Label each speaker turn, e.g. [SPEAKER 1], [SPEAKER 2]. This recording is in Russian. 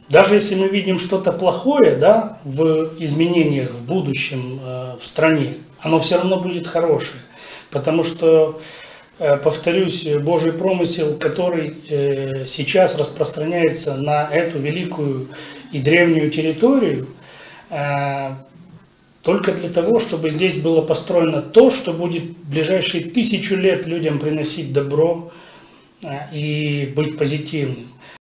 [SPEAKER 1] Даже если мы видим что-то плохое, да, в изменениях в будущем в стране, оно все равно будет хорошее. Потому что, повторюсь, Божий промысел, который сейчас распространяется на эту великую и древнюю территорию, только для того, чтобы здесь было построено то, что будет в ближайшие 1000 лет людям приносить добро и быть позитивным.